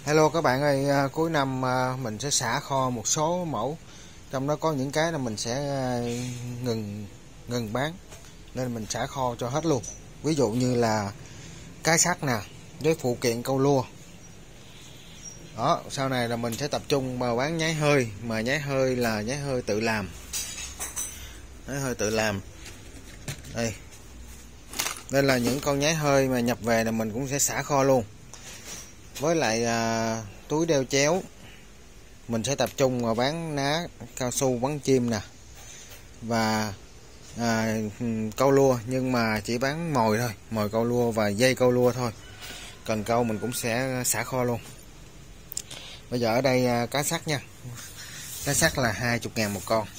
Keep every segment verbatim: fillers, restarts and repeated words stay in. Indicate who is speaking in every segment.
Speaker 1: Hello các bạn ơi, cuối năm mình sẽ xả kho một số mẫu, trong đó có những cái là mình sẽ ngừng ngừng bán nên mình xả kho cho hết luôn. Ví dụ như là cái sắt nè, với phụ kiện câu lua. Đó, sau này là mình sẽ tập trung vào bán nháy hơi, mà nháy hơi là nháy hơi tự làm. Nháy hơi tự làm. Đây. Đây là những con nháy hơi mà nhập về là mình cũng sẽ xả kho luôn. Với lại à, túi đeo chéo mình sẽ tập trung vào bán ná cao su bắn chim nè, và à, câu lua, nhưng mà chỉ bán mồi thôi, mồi câu lua và dây câu lua thôi. Cần câu mình cũng sẽ xả kho luôn. Bây giờ ở đây à, cá sắt nha, cá sắt là hai mươi ngàn một con,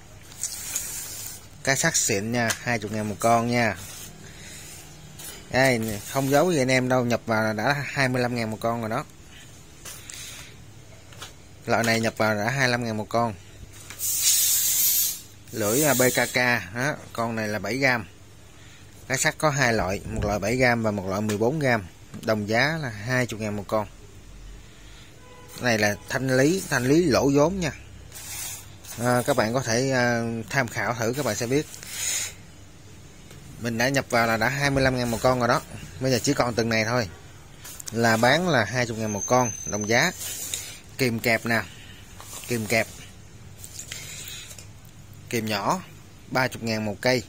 Speaker 1: cá sắt xịn nha, hai mươi ngàn một con nha. Đây, không giấu gì anh em đâu, nhập vào là đã hai mươi lăm ngàn một con rồi đó. Loại này nhập vào đã hai mươi lăm ngàn một con. Lưỡi bê ca ca đó, con này là bảy gam. Cá sắt có hai loại, một loại bảy gam và một loại mười bốn gam. Đồng giá là hai mươi ngàn một con. Cái này là thanh lý, thanh lý lỗ vốn nha. À, các bạn có thể à, tham khảo thử, các bạn sẽ biết. Mình đã nhập vào là đã hai mươi lăm ngàn một con rồi đó. Bây giờ chỉ còn từng này thôi, là bán là hai mươi ngàn một con, đồng giá. Kìm kẹp nè, kìm kẹp, kìm nhỏ ba mươi ngàn một cây.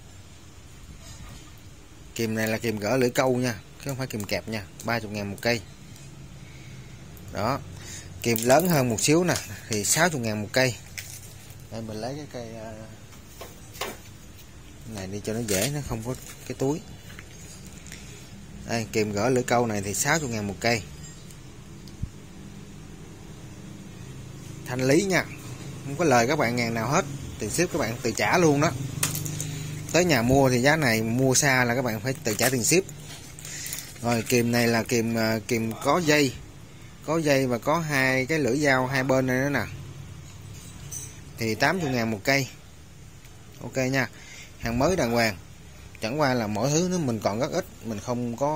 Speaker 1: Kìm này là kìm gỡ lưỡi câu nha, chứ không phải kìm kẹp nha, ba mươi ngàn một cây. Đó, kìm lớn hơn một xíu nè thì sáu mươi ngàn một cây. Đây mình lấy cái cây này đi cho nó dễ, nó không có cái túi. Đây, kìm gỡ lưỡi câu này thì sáu mươi ngàn một cây. Thanh lý nha, không có lời các bạn ngàn nào hết, tiền ship các bạn tự trả luôn đó. Tới nhà mua thì giá này, mua xa là các bạn phải tự trả tiền ship. Rồi kìm này là kìm kìm có dây, có dây và có hai cái lưỡi dao hai bên này nữa nè, thì tám mươi ngàn một cây. Ok nha, hàng mới đàng hoàng. Chẳng qua là mỗi thứ nó mình còn rất ít, mình không có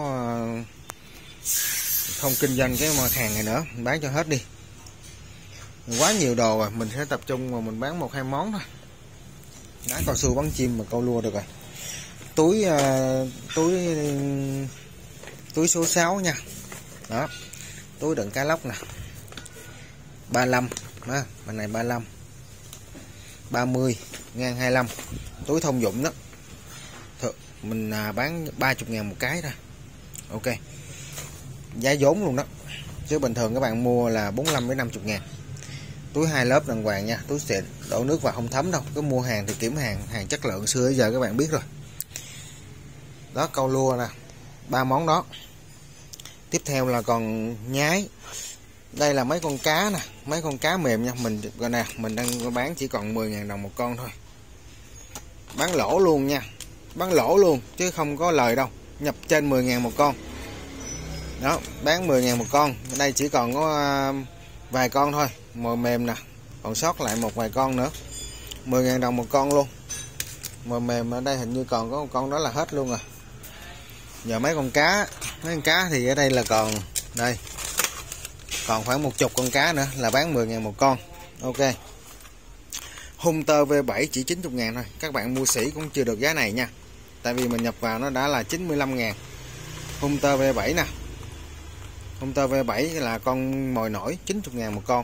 Speaker 1: không kinh doanh cái mặt hàng này nữa, mình bán cho hết đi. Quá nhiều đồ rồi, mình sẽ tập trung vào mình bán một hai món thôi. Ná cao su bắn chim mà câu lua được rồi. Túi uh, túi túi số sáu nha. Đó, túi đựng cá lóc nè, ba mươi lăm đó, bên này ba mươi lăm, ba mươi ngang hai mươi lăm. Túi thông dụng đó, mình bán ba mươi ngàn một cái thôi. Ok, giá vốn luôn đó, chứ bình thường các bạn mua là bốn mươi lăm đến năm mươi ngàn. Túi hai lớp đàng hoàng nha, túi xịn, đổ nước vào không thấm đâu. Cứ mua hàng thì kiểm hàng, hàng chất lượng xưa giờ các bạn biết rồi. Đó, câu lua nè, ba món đó. Tiếp theo là còn nhái. Đây là mấy con cá nè, mấy con cá mềm nha, mình rồi nè, mình đang bán chỉ còn mười ngàn đồng một con thôi. Bán lỗ luôn nha, bán lỗ luôn chứ không có lời đâu, nhập trên mười ngàn một con. Đó, bán mười ngàn một con. Ở đây chỉ còn có vài con thôi, mồi mềm nè, còn sót lại một vài con nữa. Mười ngàn đồng một con luôn. Mồi mềm ở đây hình như còn có một con đó là hết luôn rồi. Giờ mấy con cá, mấy con cá thì ở đây là còn đây, còn khoảng một chục con cá nữa là bán mười ngàn một con. Ok, Hunter V bảy chỉ chín mươi ngàn thôi. Các bạn mua sỉ cũng chưa được giá này nha, tại vì mình nhập vào nó đã là chín mươi lăm ngàn. Hunter V bảy nè, Hunter V bảy là con mồi nổi, chín mươi ngàn một con.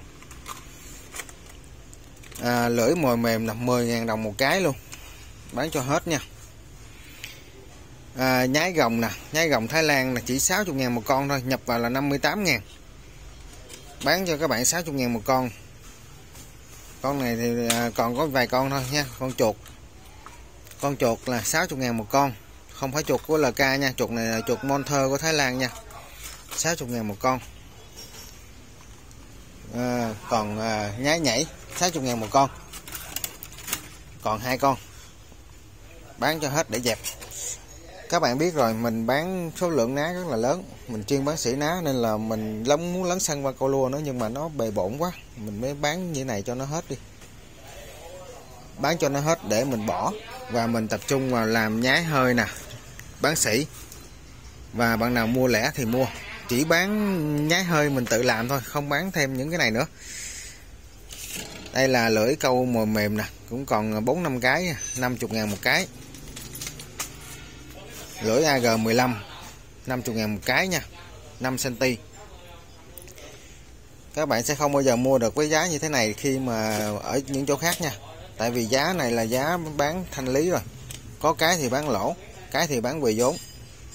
Speaker 1: À, lưỡi mồi mềm là mười ngàn đồng một cái luôn, bán cho hết nha. À, nhái gồng nè, nhái gồng Thái Lan là chỉ sáu mươi ngàn một con thôi, nhập vào là năm mươi tám ngàn, bán cho các bạn sáu mươi ngàn một con. Con này thì à, còn có vài con thôi nha. Con chuột, con chuột là sáu mươi ngàn một con, không phải chuột của lờ ca nha, chuột này là chuột Monter của Thái Lan nha, sáu mươi ngàn một con. À, còn à, nhái nhảy sáu mươi ngàn một con, còn hai con, bán cho hết để dẹp. Các bạn biết rồi, mình bán số lượng ná rất là lớn, mình chuyên bán sỉ ná nên là mình lắm muốn lấn sân qua câu lua nữa, nhưng mà nó bề bộn quá, mình mới bán như này cho nó hết đi, bán cho nó hết để mình bỏ và mình tập trung vào làm nhái hơi nè, bán sỉ. Và bạn nào mua lẻ thì mua, chỉ bán nhái hơi mình tự làm thôi, không bán thêm những cái này nữa. Đây là lưỡi câu mồi mềm nè, cũng còn bốn năm cái, năm mươi ngàn một cái. Lưỡi A G mười lăm năm mươi ngàn một cái nha, năm xăng-ti-mét. Các bạn sẽ không bao giờ mua được với giá như thế này khi mà ở những chỗ khác nha. Tại vì giá này là giá bán thanh lý rồi. Có cái thì bán lỗ, cái thì bán về vốn.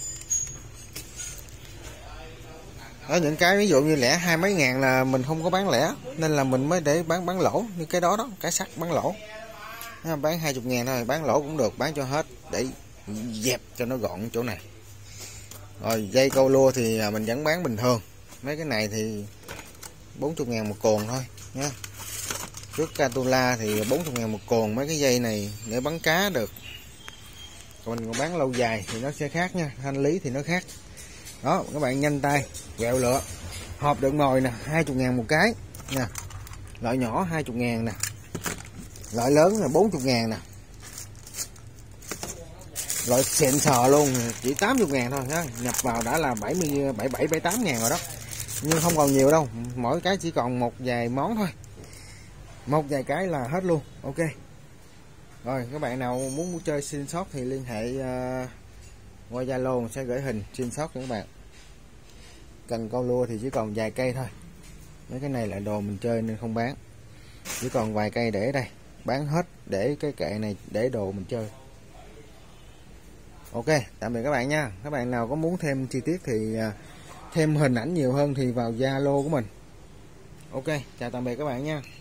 Speaker 1: Ở những cái ví dụ như lẻ hai mấy ngàn là mình không có bán lẻ, nên là mình mới để bán bán lỗ. Như cái đó đó, cái sắt bán lỗ, bán hai mươi ngàn thôi, bán lỗ cũng được, bán cho hết để dẹp cho nó gọn chỗ này. Rồi dây câu lua thì mình vẫn bán bình thường. Mấy cái này thì bốn mươi ngàn một cồn thôi nha. Trước Catula thì bốn mươi ngàn một cồn. Mấy cái dây này để bắn cá được. Còn mình còn bán lâu dài thì nó sẽ khác nha, thanh lý thì nó khác. Đó, các bạn nhanh tay quẹo lựa. Hộp đựng mồi nè, hai mươi ngàn một cái nha. Loại nhỏ hai mươi ngàn nè. Loại lớn là bốn mươi ngàn nè. Loại xịn sò luôn chỉ tám mươi ngàn thôi nha. Nhập vào đã là bảy mươi, bảy mươi bảy, bảy mươi tám ngàn rồi đó. Nhưng không còn nhiều đâu, mỗi cái chỉ còn một vài món thôi. Một vài cái là hết luôn. Ok. Rồi các bạn nào muốn mua chơi xin shop thì liên hệ uh, qua Zalo sẽ gửi hình xin shop cho các bạn. Cần câu lua thì chỉ còn vài cây thôi. Mấy cái này là đồ mình chơi nên không bán. Chỉ còn vài cây để đây, bán hết để cái kệ này để đồ mình chơi. Ok, tạm biệt các bạn nha. Các bạn nào có muốn thêm chi tiết thì uh, thêm hình ảnh nhiều hơn thì vào Zalo của mình. Ok, chào tạm biệt các bạn nha.